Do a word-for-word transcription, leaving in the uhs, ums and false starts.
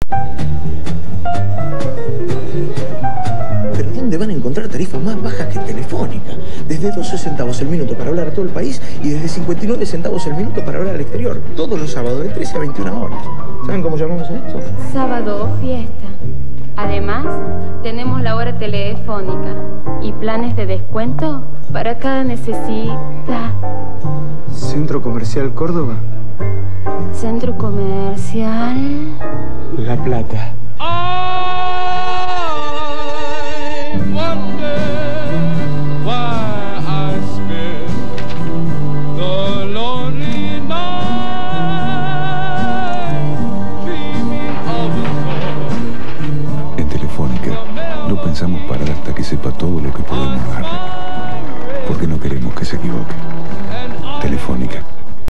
Pero ¿dónde van a encontrar tarifas más bajas que Telefónica? Desde doce centavos el minuto para hablar a todo el país y desde cincuenta y nueve centavos el minuto para hablar al exterior. Todos los sábados de trece a veintiuna horas. ¿Saben cómo llamamos a esto? Sábado o fiesta. Además, tenemos la hora telefónica y planes de descuento para cada necesidad. ¿Centro Comercial Córdoba? Centro Comercial La Plata. ¡Oh!